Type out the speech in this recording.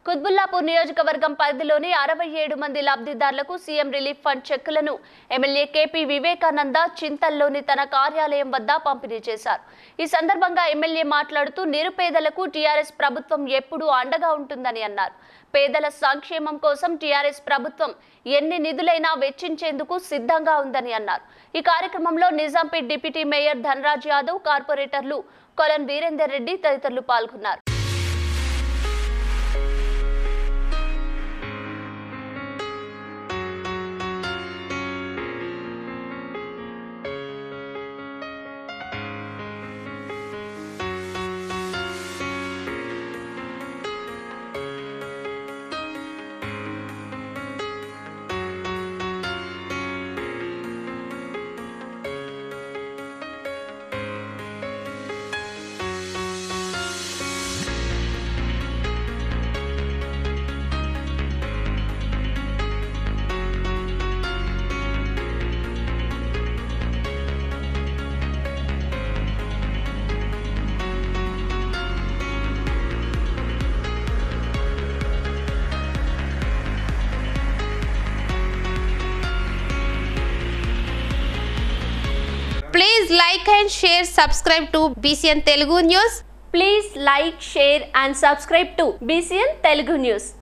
కుత్బుల్లాపూర్ నియోజకవర్గం పరిధిలోని 67 మంది లబ్ధిదారులకు సీఎం రిలీఫ్ ఫండ్ చెక్కులను ఎమ్మెల్యే కేపీ వివేకానంద చింతల్లోని తన కార్యాలయం వద్ద పంపిణీ చేశారు. ఈ సందర్భంగా ఎమ్మెల్యే మాట్లాడుతూ నిరుపేదలకు టీఆర్ఎస్ ప్రభుత్వం ఎప్పుడూ అండగా ఉంటుందని అన్నారు. పేదల సంక్షేమం కోసం టీఆర్ఎస్ ప్రభుత్వం ఎన్ని నిధులైనా వెచ్చించేందుకు సిద్ధంగా ఉందని అన్నారు. ఈ కార్యక్రమంలో నిజాంపేట్ డిప్యూటీ మేయర్ ధనరాజ్ యాదవ్, కార్పొరేటర్లు కొలన్ వీరేందర్ రెడ్డి తదితరులు పాల్గొన్నారు. Please like and share, subscribe to BCN Telugu News. Please like, share and subscribe to BCN Telugu News.